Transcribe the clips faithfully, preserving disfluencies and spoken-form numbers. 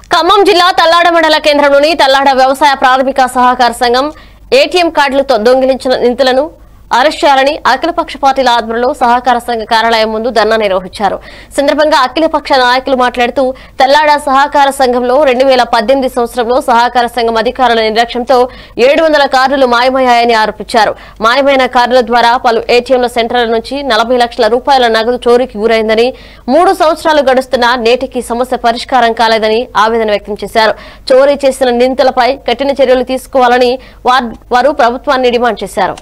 ఖమ్మం జిల్లా తల్లాడ మండల కేంద్రంలోని తల్లాడ వ్యవసాయ ప్రాథమిక సహకార సంఘం ఏటీఎం కార్డులతో దొంగిలించిన నిందితులను అరెస్ట్ చేయాలని అఖిలపక్ష పార్టీల ఆధ్వర్యంలో సహకార సంఘ కార్యాలయం ముందు ధర్నా నిర్వహించారు. సందర్భంగా అఖిలపక్ష నాయకులు మాట్లాడుతూ తల్లాడ సహకార సంఘంలో రెండు వేల పద్దెనిమిది సంవత్సరంలో సహకార సంఘం అధికారుల నిర్లక్ష్యంతో ఏడు వందల కార్డులు మాయమయ్యాయని ఆరోపించారు. మాయమైన కార్డుల ద్వారా పలు ఏటీఎంల సెంటర్ల నుంచి నలభై లక్షల రూపాయల నగదు చోరీకి గురైందని, మూడు సంవత్సరాలు గడుస్తున్నా నేటికి సమస్య పరిష్కారం కాలేదని ఆవేదన వ్యక్తం చేశారు. చోరీ చేసిన నిందితులపై కఠిన చర్యలు తీసుకోవాలని వారు ప్రభుత్వాన్ని డిమాండ్ చేశారు.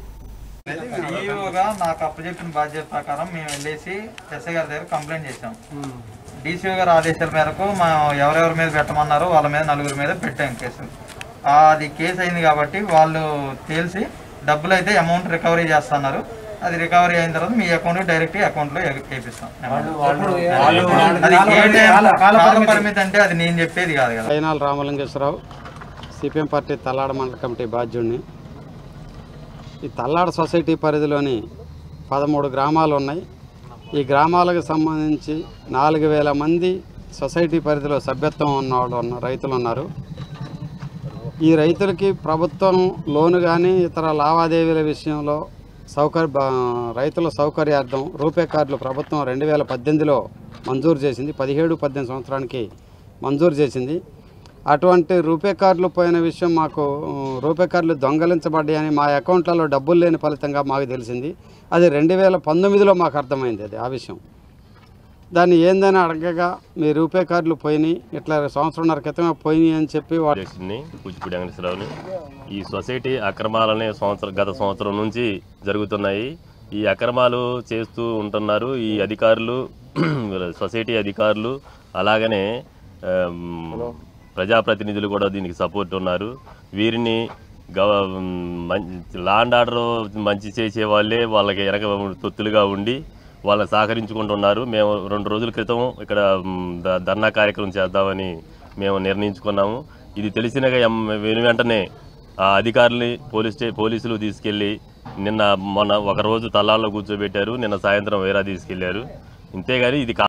ఈఓగా నాకు అప్పచెప్పిన బాధ్యత ప్రకారం మేము వెళ్ళేసి ఎస్ఐ గారి దగ్గర కంప్లైంట్ చేసాం. డీసీఓ గారి ఆదేశాల మేరకు మా ఎవరెవరి మీద పెట్టమన్నారో వాళ్ళ మీద నలుగురి మీద పెట్టాం కేసు. అది కేసు అయింది కాబట్టి వాళ్ళు తేల్చి డబ్బులు అయితే అమౌంట్ రికవరీ చేస్తున్నారు. అది రికవరీ అయిన తర్వాత మీ అకౌంట్ డైరెక్ట్ అకౌంట్ లో వేపిస్తాం. అది కాల పరిమితి అంటే అది నేను చెప్పేది కాదు కదా. అయినాల రామలింగేశ్వరరావు, సిపిఎం పార్టీ తల్లాడ మండల కమిటీ బాధ్యుడిని. ఈ తల్లాడ సొసైటీ పరిధిలోని పదమూడు గ్రామాలు ఉన్నాయి. ఈ గ్రామాలకు సంబంధించి నాలుగు వేల మంది సొసైటీ పరిధిలో సభ్యత్వం ఉన్నవాళ్ళు ఉన్న రైతులు ఉన్నారు. ఈ రైతులకి ప్రభుత్వం లోను కానీ ఇతర లావాదేవీల విషయంలో సౌకర్య రైతుల సౌకర్యార్థం రూపే కార్డులు ప్రభుత్వం రెండు వేల పద్దెనిమిదిలో మంజూరు చేసింది. పదిహేడు పద్దెనిమిది సంవత్సరానికి మంజూరు చేసింది. అటువంటి రూపే కార్డులు పోయిన విషయం మాకు రూపే కార్డులు దొంగలించబడ్డాయని మా అకౌంట్లలో డబ్బులు లేని ఫలితంగా మాకు తెలిసింది. అది రెండు వేల పంతొమ్మిదిలో మాకు అర్థమైంది. అది ఆ విషయం దాన్ని ఏందని అడగగా మీ రూపే కార్డులు పోయినాయి, ఇట్లా సంవత్సరంన్నర క్రితమే పోయినాయి అని చెప్పి కూచిపూడి వెంకటేశ్వరరావుని. ఈ సొసైటీ అక్రమాలనే సంవత్సరం గత సంవత్సరం నుంచి జరుగుతున్నాయి. ఈ అక్రమాలు చేస్తూ ఉంటున్నారు ఈ అధికారులు, సొసైటీ అధికారులు. అలాగనే ప్రజాప్రతినిధులు కూడా దీనికి సపోర్ట్ ఉన్నారు. వీరిని గవ లా అండ్ ఆర్డర్ మంచి చేసే వాళ్ళే వాళ్ళకి వెనక తొత్తులుగా ఉండి వాళ్ళని సహకరించుకుంటున్నారు. మేము రెండు రోజుల క్రితం ఇక్కడ ధర్నా కార్యక్రమం చేద్దామని మేము నిర్ణయించుకున్నాము. ఇది తెలిసిన వెను వెంటనే ఆ అధికారుల్ని పోలీస్ స్టే పోలీసులు తీసుకెళ్ళి నిన్న మొన్న ఒకరోజు తల్లాల్లో కూర్చోబెట్టారు. నిన్న సాయంత్రం వేరా తీసుకెళ్లారు. ఇంతేగాని ఇది